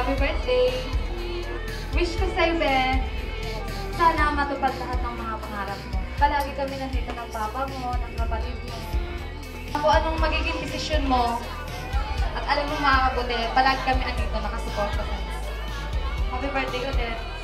Happy birthday! Wish ko sa'yo, Be, sana matupad lahat ng mga pangarap mo. Palagi kami nandito ng papa mo, ng kapatid mo. Kung anong magiging desisyon mo, at alam mo makakabuti, palagi kami andito nakasuporta sa'yo. Happy birthday ulit!